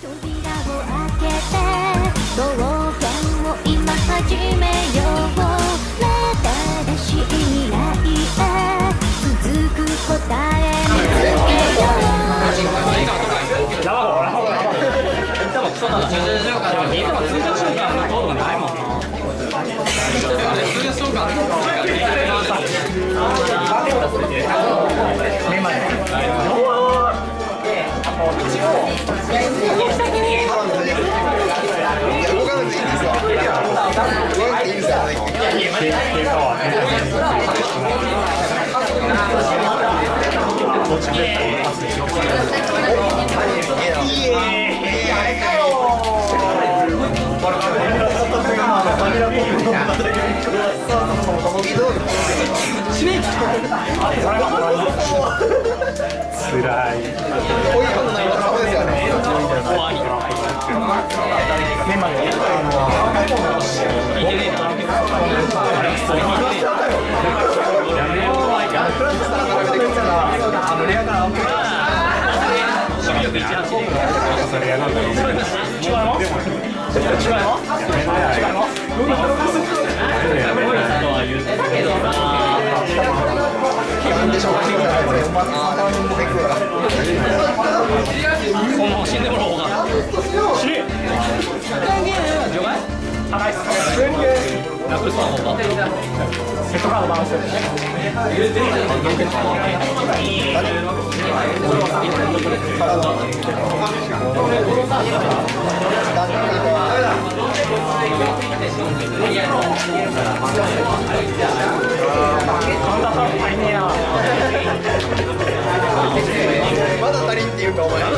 まだ足りんっていうかお前。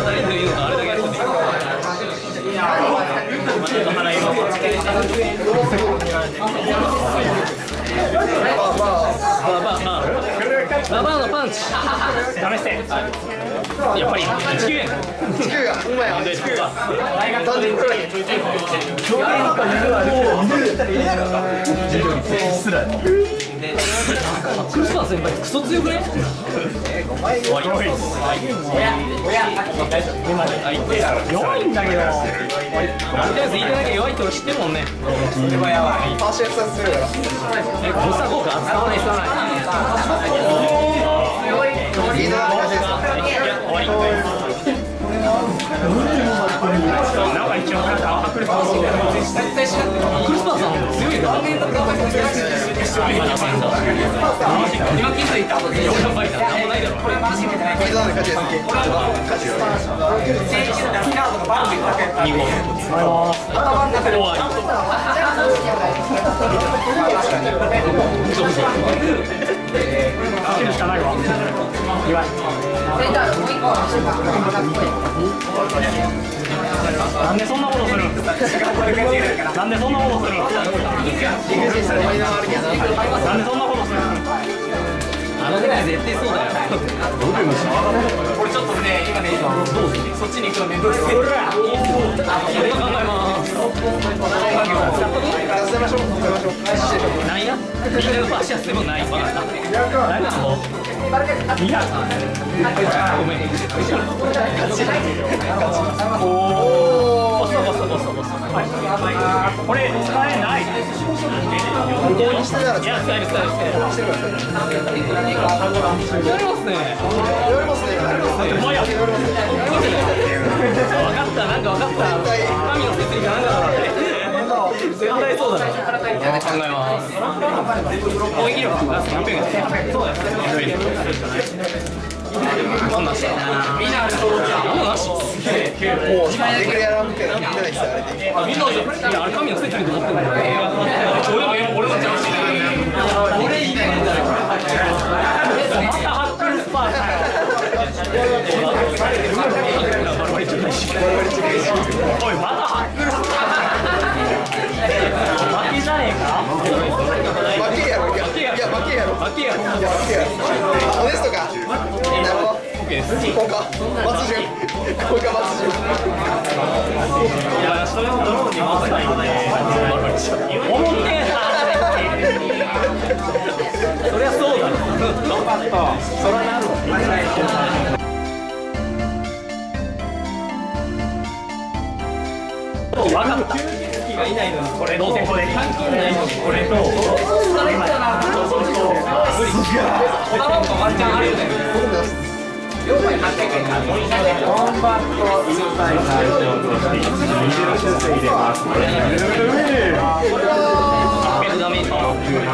ババアのパンチ試してやっぱり19円 19がうまいわ。19がなんでこれクリスマス先輩クソ強くね弱いんだけどとりあえず言いただけ弱いって知ってるもんねパーシャルさせるから。 モンスター効果使わない使わないいいなって感じですか。 終わりなんか一応クリスマスさん強いな今気づいた4倍だ何もないだろこれマジでない。これなんで勝ちです。勝ちです。 2号終わりしかないわなんでそんなことするなんでそんなことするなんでそんなことするあのぐらい絶対そうだよ俺ちょっとね今ねそっちに行くのめんどくさい考えます出せましょう。 ないなみんなのバシャスでもないバカだ誰なのいやごめんおーこれ使えないここにしてたらいや使えるやりますねお前や分かったなんか分かった神の設理が何だろう絶対そうだね考えます攻撃力が300円そうですこんなんしたみんな何もなしもうできるやらんみたいなみんなでしたあれで。 みんなじゃあれ神の設理と思ってるんだよ俺の邪魔しない俺いいねまたハックルスパーおいまたハックルスパー負けじゃねえか負けやろ。いや負けやろ。 負けやろオネストか。なるほど。 OK です効果松潤。効果松潤。 いやそれをドローンに回せないよね思ってえなそりゃそうだろ頑張ったそりゃなるわ分かった。がいないのにこれと関係ないのにこれと今ワンチャンあるよね。コンバットインサイダーとして20種類入れます。ダメージまあ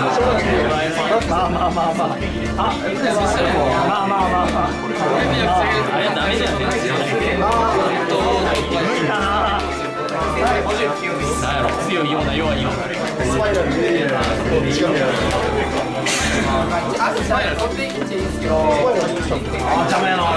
あれダメじゃん。なんやろ、強いような弱いような。スパイラルでスパイラル取っていいんですけど。邪魔やな俺。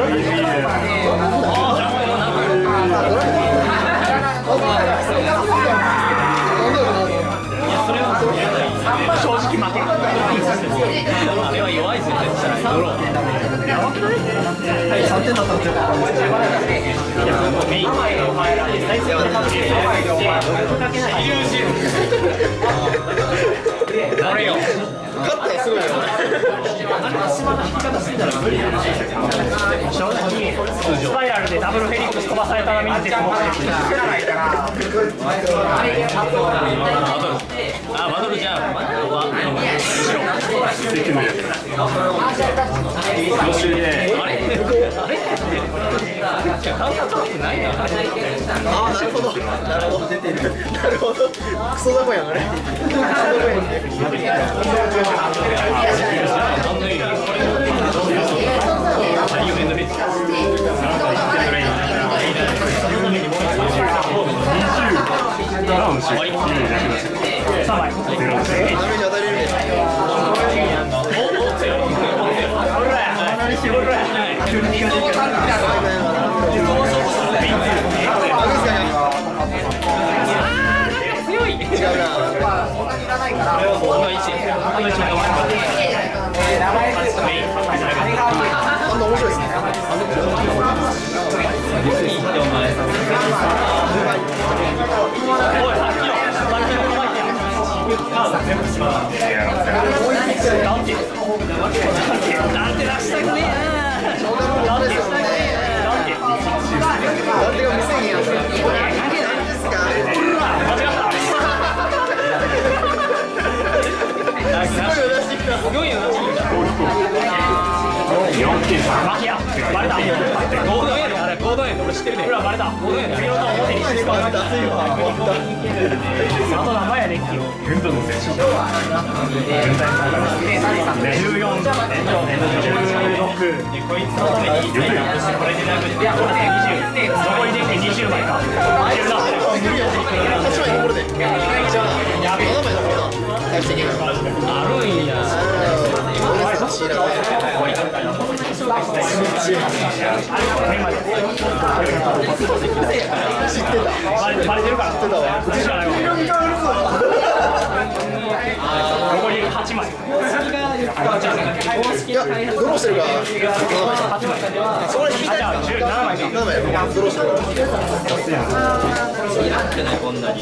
正直負け。あれは弱いですよ絶対。ドロー。やばくない？はい、3点だったんですよ。メイン。誰よ。勝ったらすごいよ。正直スパイラルでダブルフェリックス飛ばされたらみんな絶望してる。あ、バトルじゃん。バトルはあれ？感覚ないな。あ、なるほど。なるほど出てる。なるほど。クソだこやんあれ。バレてるから。残り8枚。いや、ドローしてるから。8枚。それ引いたら7枚か。7枚。ドローしてるから。いらんじゃないこんなに。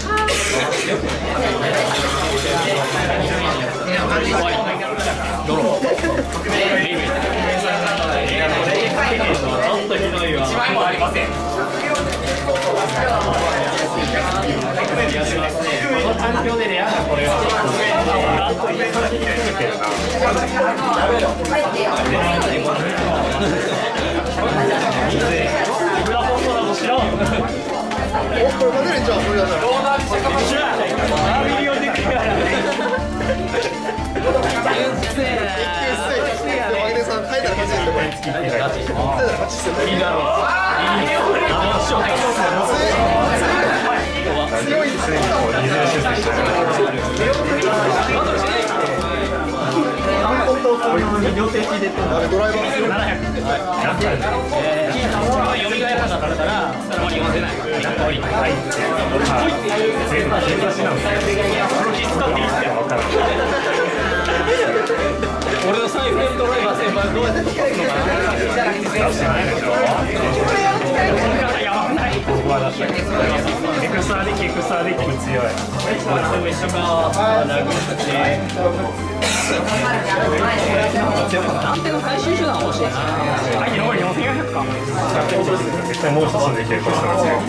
ドロー。ちょっとひどいわ。1枚もありません。この環境でレアなこれは。これ勝てるんじゃん。これだったら。強いですね。ドライバー700。読みがやらなかったら、それは読ませない。俺の財布でドライバー先輩どうやって使えるのかな。やばくない。 は出したけど、エクストラデッキ強い。 安定の回収手段欲しいな。 はい、残り4400か。絶対もう一つできるから強い。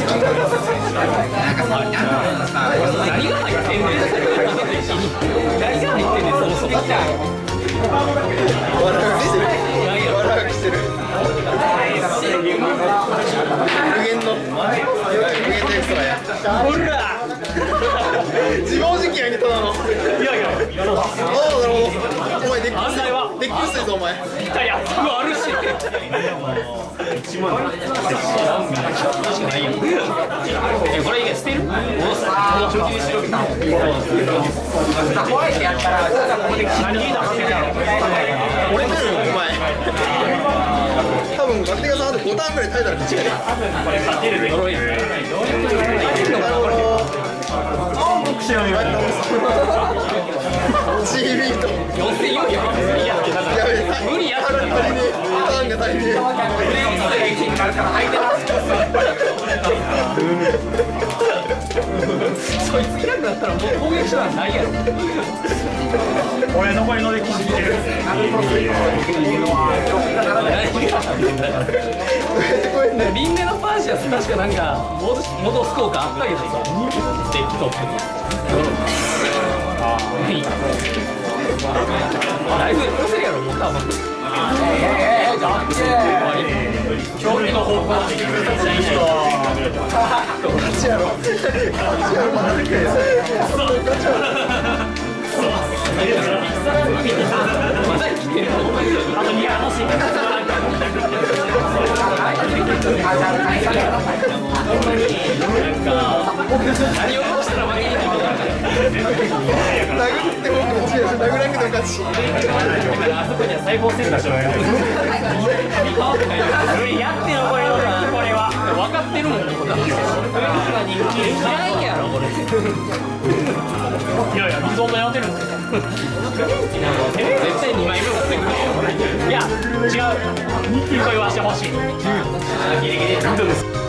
何が入ってんねん。何が入ってんねん、そもそも。 笑うしてる。無限のエクストラや。 ほら自暴自棄やんけただの。 いやいや、 ああ、なるほど。お前デッキ薄いぞお前。 いや、あるし。これ以外捨てる？怖いってやったら、 俺とお前。多分ガッテガさんあと5ターンぐらい耐えたら勝ちやで。チービート。無理や。ターンが足りねえ。 そいついなくなったらもう攻撃手段ないやろ。 俺残りのデッキ知ってる。 リンネのパーシアス確かなんか戻す効果あったけどさ、デッキ取ってだいぶ押せるやろ、もう多分。競技の方向できる勝ちやろ。まだできない。 まだ来てる。あと2欲しい。何をどうしたら負けになるのか。 殴っても勝ちやし、殴らんけど勝ち。 あそこには最高戦だし。やってよこれは。分かってるもん。嫌いやろこれ。 いやいや、水女やってるんですよ。 絶対2枚目持ってくる。いや違う。2回はしてほしい。ギリギリ。